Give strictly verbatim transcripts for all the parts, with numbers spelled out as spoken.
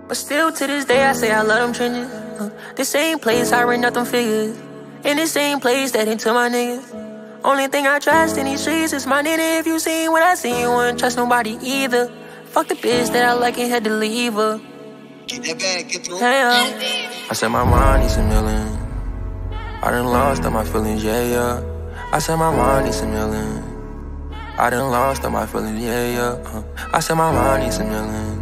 But still to this day I say I love them trenches. uh, The same place I ran up them figures, in the same place that into my niggas. Only thing I trust in these streets is my nigga. If you seen what I seen, you wouldn't trust nobody either. Fuck the bitch that I like and had to leave her. Get that bag, get through. Damn. I said my mind needs a million. I done lost all my feelings, yeah, yeah. I said my mind needs a million. I done lost all my feelings, yeah, yeah. uh. I said my mind needs a million.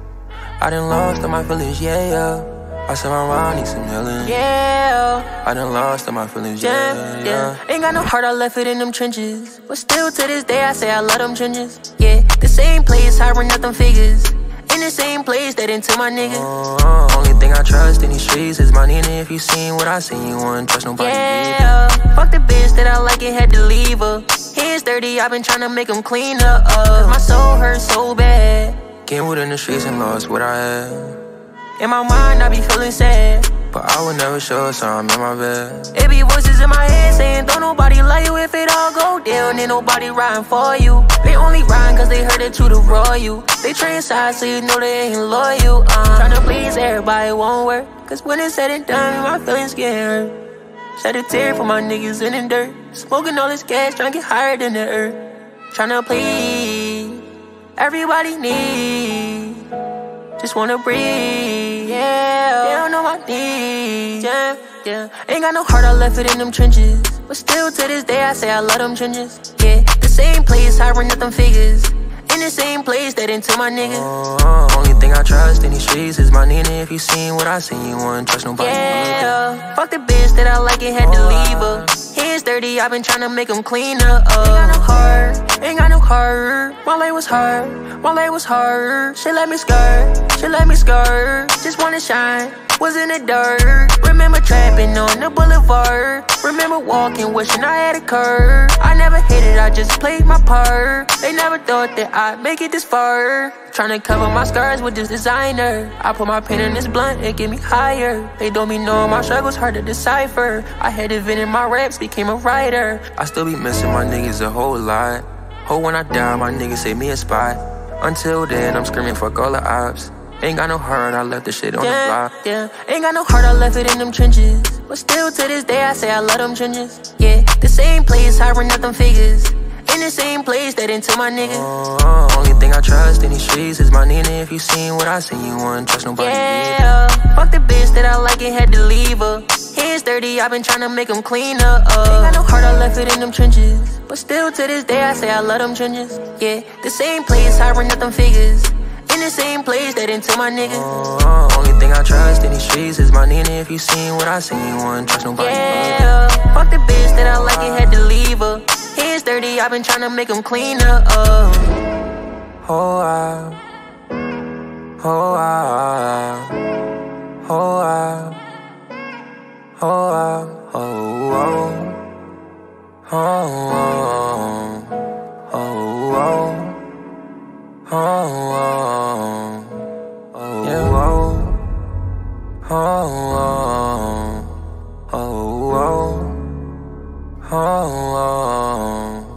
I done lost all my feelings, yeah, yeah. I said my mind needs some healing. Yeah, I done lost all my feelings, yeah, yeah, yeah. Ain't got no heart, I left it in them trenches. But still to this day I say I love them trenches. Yeah, the same place I ran up them figures, in the same place that into my niggas. uh, Only thing I trust in these streets is my Nina. If you seen what I seen, you wouldn't trust nobody. Yeah, either. Fuck the bitch that I like and had to leave her. Hands dirty, I've been tryna make them clean up. uh, My soul hurts so bad. Came within the streets and lost what I had. In my mind, I be feeling sad, but I would never show, so I'm in my bed. It be voices in my head saying, don't nobody love you. If it all go down, ain't nobody riding for you. They only riding cause they heard it to the royal. They train sides so you know they ain't loyal. uh, Tryna please everybody won't work, cause when it's said and done, my feelings get hurt. Shed a tear for my niggas in the dirt, smoking all this gas, tryna get higher than the earth. Tryna please everybody need, just wanna breathe, yeah. They don't know my needs, yeah, yeah. Ain't got no heart, I left it in them trenches. But still to this day I say I love them trenches. Yeah, the same place I ran up them figures, in the same place that into my niggas. uh, Only thing I trust in these streets is my Nina. If you seen what I seen, you wouldn't trust nobody. Yeah, fuck the bitch that I like and had to leave her. Hands dirty, I've been tryna make them clean up. uh, Ain't got no heart, ain't got no heart. My life was hard, my life was hard. She let me skirt, she let me skirt. Just wanna shine, was in the dirt. Remember trapping on the boulevard. Remember walking, wishing I had a curve. I never hated, I just played my part. They never thought that I'd make it this far. Tryna cover my scars with this designer. I put my pen in this blunt, it get me higher. They don't be knowing my struggles hard to decipher. I had to vent in my raps, became a writer. I still be missing my niggas a whole lot. Hope when I die, my niggas save me a spot. Until then, I'm screaming fuck all the ops. Ain't got no heart, I left the shit on yeah, the block. Yeah, ain't got no heart, I left it in them trenches. But still to this day I say I love them trenches. Yeah, the same place I ran up them figures, in the same place that into my niggas. uh, Only thing I trust in these streets is my Nina. If you seen what I seen, you wouldn't trust nobody. Yeah, either. Fuck the bitch that I like and had to leave her. Hands dirty, I've been tryna make them clean up. uh, Ain't got no heart, I left it in them trenches. But still to this day I say I love them trenches. Yeah, the same place I ran up them figures, in the same place that into my niggas. uh, Only thing I trust in these streets is my Nina. If you seen what I seen, you wouldn't trust nobody. Yeah, fuck the bitch that I like and had to leave her. Hands dirty, I've been tryna make them clean up. uh. Oh, I, oh, I, oh, I, oh, I, oh, oh, oh, oh, oh, oh. Oh, oh, oh, yeah. Oh, oh, oh, oh, oh, oh,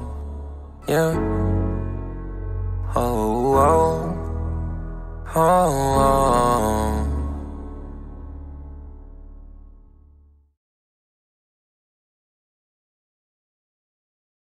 yeah. Oh, oh, oh, oh.